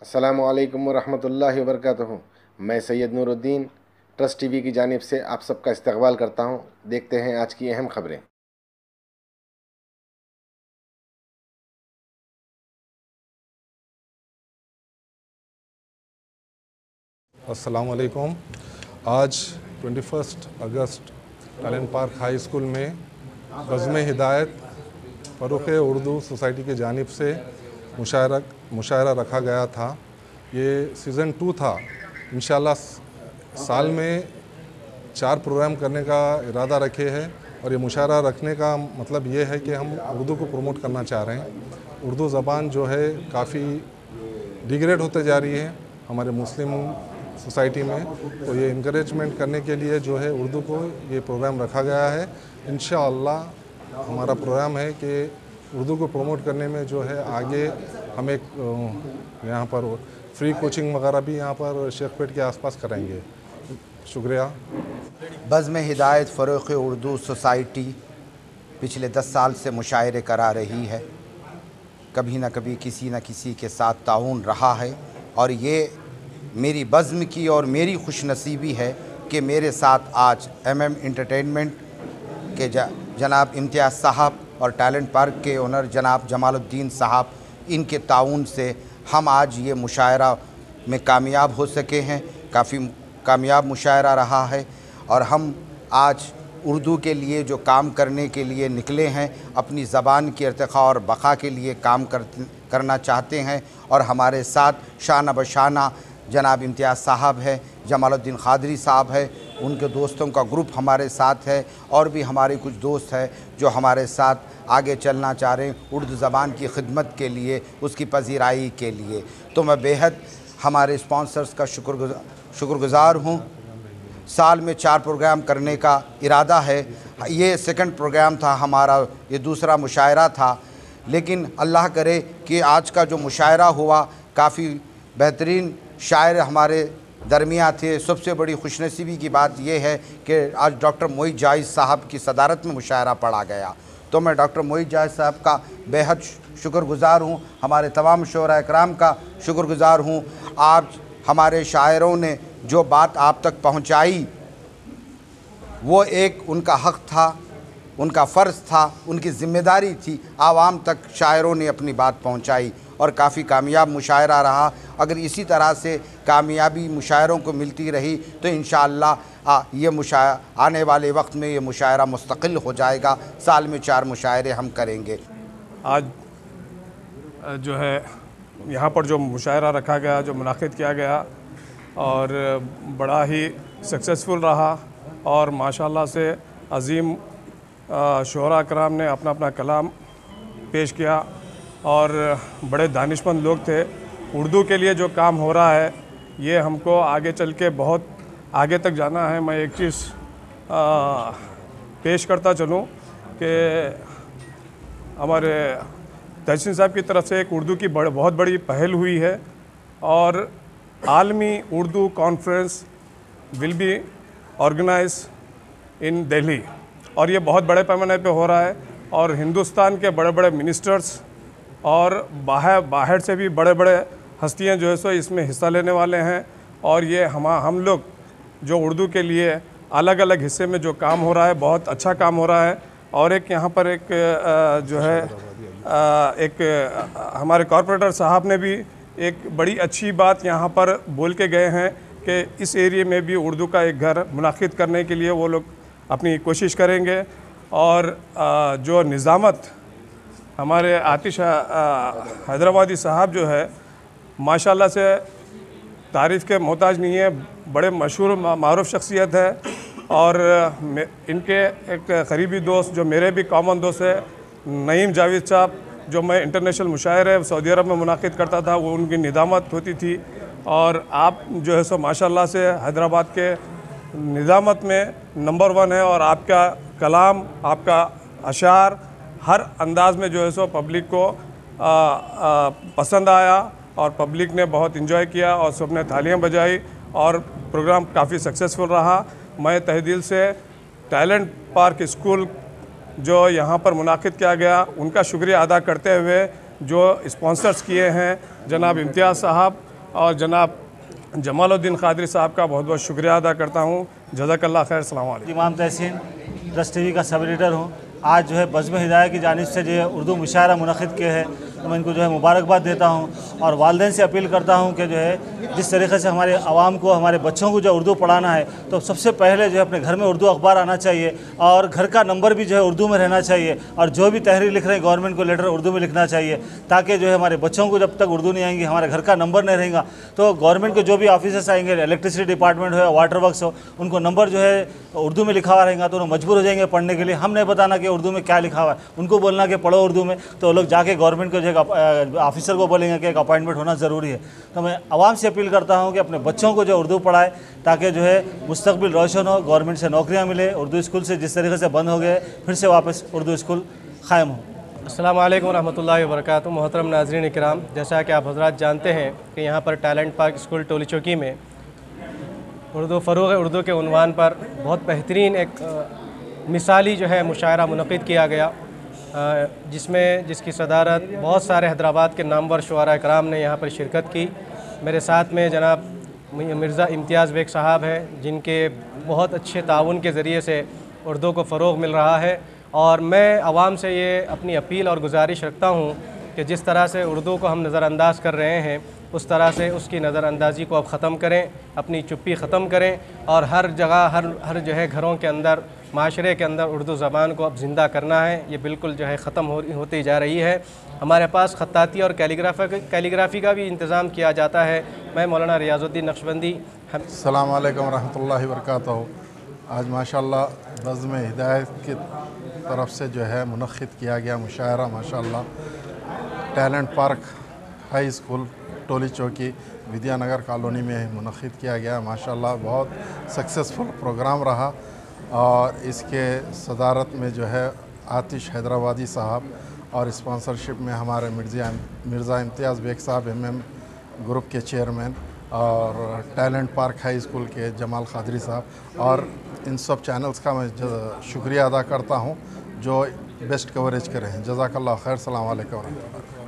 अस्सलामु अलैकुम वरहमतुल्लाहि वबरकातुहू। मैं सैयद नूरुद्दीन ट्रस्ट टीवी की जानिब से आप सबका इस्तकबाल करता हूँ। देखते हैं आज की अहम खबरें। अस्सलाम वालेकुम। आज 21 अगस्त टैलेंट पार्क हाई स्कूल में बज़्म हिदायत फ़रोग़ उर्दू सोसाइटी की जानिब से मुशायरा रखा गया था। ये सीज़न 2 था। इंशाल्लाह साल में 4 प्रोग्राम करने का इरादा रखे हैं और ये मुशायरा रखने का मतलब ये है कि हम उर्दू को प्रमोट करना चाह रहे हैं। उर्दू ज़बान जो है काफ़ी डिग्रेड होते जा रही है हमारे मुस्लिम सोसाइटी में, तो ये इनकरेजमेंट करने के लिए जो है उर्दू को ये प्रोग्राम रखा गया है। इंशाअल्लाह हमारा प्रोग्राम है कि उर्दू को प्रमोट करने में जो है आगे हम एक यहाँ पर फ्री कोचिंग वगैरह भी यहाँ पर शेखपेट के आसपास कराएंगे। शुक्रिया। बज़्म हिदायत फ़रोग़ उर्दू सोसाइटी पिछले 10 साल से मुशायरे करा रही है। कभी ना कभी किसी न किसी के साथ ताउन रहा है और ये मेरी बज़्म की और मेरी खुशनसीबी है कि मेरे साथ आज MM एंटरटेनमेंट के जनाब इम्तियाज़ साहब और टैलेंट पार्क के ओनर जनाब जमालुद्दीन साहब, इनके ताउन से हम आज ये मुशायरा में कामयाब हो सके हैं। काफ़ी कामयाब मुशायरा रहा है और हम आज उर्दू के लिए जो काम करने के लिए निकले हैं, अपनी ज़बान की इर्तिक़ा और बक़ा के लिए काम करना चाहते हैं। और हमारे साथ शाना बशाना जनाब इम्तियाज़ साहब है, जमालुद्दीन क़ादरी साहब है, उनके दोस्तों का ग्रुप हमारे साथ है और भी हमारे कुछ दोस्त हैं जो हमारे साथ आगे चलना चाह रहे हैं उर्दू ज़बान की खिदमत के लिए, उसकी पजीराई के लिए। तो मैं बेहद हमारे स्पॉन्सर्स का शुक्रगुज़ार हूँ। साल में 4 प्रोग्राम करने का इरादा है। ये सेकंड प्रोग्राम था हमारा, ये दूसरा मुशायरा था, लेकिन अल्लाह करे कि आज का जो मुशायरा हुआ काफ़ी बेहतरीन शायर हमारे दरमिया थे। सबसे बड़ी खुशनसीबी की बात यह है कि आज डॉक्टर मोइज़ जाहिद साहब की सदारत में मुशायरा पढ़ा गया। तो मैं डॉक्टर मोइज़ जाहिद साहब का बेहद शुक्रगुज़ार हूँ, हमारे तमाम शोरा इकराम का शुक्रगुज़ार हूँ। आज हमारे शायरों ने जो बात आप तक पहुँचाई वो एक उनका हक़ था, उनका फ़र्ज़ था, उनकी ज़िम्मेदारी थी। आवाम तक शायरों ने अपनी बात पहुँचाई और काफ़ी कामयाब मुशायरा रहा। अगर इसी तरह से कामयाबी मुशायरों को मिलती रही तो इंशाअल्लाह ये आने वाले वक्त में ये मुशायरा मुस्तकिल हो जाएगा। साल में 4 मुशायरे हम करेंगे। आज जो है यहाँ पर जो मुशायरा रखा गया, जो मुनाक़िद किया गया और बड़ा ही सक्सेसफुल रहा और माशाल्लाह से अज़ीम शोरा कराम ने अपना अपना कलाम पेश किया और बड़े दानिशमंद लोग थे। उर्दू के लिए जो काम हो रहा है ये हमको आगे चल के बहुत आगे तक जाना है। मैं एक चीज़ पेश करता चलूँ कि हमारे तहसीन साहब की तरफ से एक उर्दू की बहुत बड़ी पहल हुई है और आलमी Urdu conference will be organise in Delhi और ये बहुत बड़े पैमाने पे हो रहा है और हिंदुस्तान के बड़े बड़े मिनिस्टर्स और बाहर से भी बड़े बड़े हस्तियां जो है सो इसमें हिस्सा लेने वाले हैं। और ये हम लोग जो उर्दू के लिए अलग अलग हिस्से में जो काम हो रहा है, बहुत अच्छा काम हो रहा है। और एक यहाँ पर एक जो है एक हमारे कॉरपोरेटर साहब ने भी एक बड़ी अच्छी बात यहाँ पर बोल के गए हैं कि इस एरिए में भी उर्दू का एक घर मुनाक़िद करने के लिए वो लोग अपनी कोशिश करेंगे। और जो निज़ामत हमारे आतिश हैदराबादी साहब जो है माशाल्लाह से तारीफ़ के मोहताज नहीं है, बड़े मशहूर मारूफ शख्सियत है। और इनके एक करीबी दोस्त जो मेरे भी कॉमन दोस्त है नईम जावेद साहब, जो मैं इंटरनेशनल मुशायरे सऊदी अरब में मुनाक़िद करता था, वो उनकी निज़ामत होती थी। और आप जो है सो माशाल्लाह से हैदराबाद के निज़ामत में नंबर 1 है और आपका कलाम, आपका अशार हर अंदाज़ में जो है सो पब्लिक को पसंद आया और पब्लिक ने बहुत इन्जॉय किया और सब ने तालियां बजाई और प्रोग्राम काफ़ी सक्सेसफुल रहा। मैं तहे दिल से टैलेंट पार्क स्कूल जो यहाँ पर मुनाक़िद किया गया उनका शुक्रिया अदा करते हुए जो स्पॉन्सर्स किए हैं जनाब इम्तियाज़ साहब और जनाब जमालुद्दीन कादरी साहब का बहुत बहुत शुक्रिया अदा करता हूँ। जज़ाकल्लाह खैर। अस्सलाम वालेकुम। इमाम तहसीन ट्रस्ट टीवी का सब एडिटर हूँ। आज जो है बज़्म हिदायत की जानिब से जो है उर्दू मुशायरा मुनक़िद किए है, तो मैं इनको जो है मुबारकबाद देता हूँ और वालिदैन से अपील करता हूँ कि जो है जिस तरीके से हमारे आवाम को, हमारे बच्चों को जो उर्दू पढ़ाना है, तो सबसे पहले जो है अपने घर में उर्दू अखबार आना चाहिए और घर का नंबर भी जो है उर्दू में रहना चाहिए और जो भी तहरीर लिख रहे हैं गवर्नमेंट को लेटर उर्दू में लिखना चाहिए, ताकि जो है हमारे बच्चों को जब तक उर्दू नहीं आएंगी, हमारे घर का नंबर नहीं रहेगा, तो गवर्नमेंट के जो भी ऑफिसर्स आएंगे, इलेक्ट्रिसिटी डिपार्टमेंट हो या वाटर वर्क्स हो, उनको नंबर जो है उर्दू में लिखा हुआ रहेगा तो वो मजबूर हो जाएंगे पढ़ने के लिए। हम नहीं बताना कि उर्दू में क्या लिखा हुआ है, उनको बोलना कि पढ़ो उर्दू में, तो लोग जाके गवर्नमेंट को जो ऑफिसर को बोलेंगे कि एक अपॉइंटमेंट होना ज़रूरी है। तो मैं आवाम से अपील करता हूँ कि अपने बच्चों को जो उर्दू पढ़ाए ताकि जो है मुस्तकबिल रोशन हो, गवर्नमेंट से नौकरियाँ मिले, उर्दू स्कूल से जिस तरीके से बंद हो गए फिर से वापस उर्दू स्कूल क़ायम हो। अस्सलाम वालेकुम रहमतुल्लाहि व बरकातुहू। मोहतरम नाज़रीन इकराम, जैसा कि आप हज़रात जानते हैं कि यहाँ पर टैलेंट पार्क स्कूल टोली चौकी में फ़रोग़ उर्दू के उन्वान पर बहुत बेहतरीन एक मिसाली जो है मुशायरा मुनक़िद किया गया, जिसकी सदारत बहुत सारे हैदराबाद के नामवर शुआरा इकराम ने यहाँ पर शिरकत की। मेरे साथ में जनाब मिर्ज़ा इम्तियाज़ बेग साहब हैं, जिनके बहुत अच्छे ताउन के ज़रिए से उर्दू को फ़रोग़ मिल रहा है। और मैं आवाम से ये अपनी अपील और गुजारिश रखता हूँ कि जिस तरह से उर्दू को हम नज़रअंदाज कर रहे हैं, उस तरह से उसकी नज़रअंदाज़ी को अब ख़त्म करें, अपनी चुप्पी ख़त्म करें और हर जगह हर जो है घरों के अंदर, माशरे के अंदर उर्दू ज़बान को अब ज़िंदा करना है। ये बिल्कुल जो है ख़त्म होती जा रही है। हमारे पास ख़त्ताती और कैलीग्राफ़ी का भी इंतज़ाम किया जाता है। मैं मौलाना रियाज़ुद्दीन नक्शबंदी। अस्सलाम वालेकुम रहमतुल्लाहि व बरकातहू। आज माशाल्लाह बज़्म हिदायत की तरफ से जो है मुनक़िद किया गया मुशायरा माशाल्लाह talent park high school Toli Chowki Vidyanagar colony में मुनक़िद किया गया। माशाल्लाह बहुत सक्सेसफुल प्रोग्राम रहा और इसके सदारत में जो है आतिश हैदराबादी साहब और स्पॉन्सरशिप में हमारे मिर्ज़ा इम्तियाज़ बेग साहब MM ग्रुप के चेयरमैन और टैलेंट पार्क हाई स्कूल के जमाल कादरी साहब और इन सब चैनल्स का मैं शुक्रिया अदा करता हूँ जो बेस्ट कवरेज करें। जज़ाकल्लाह खैर। सलाम अलैकुम।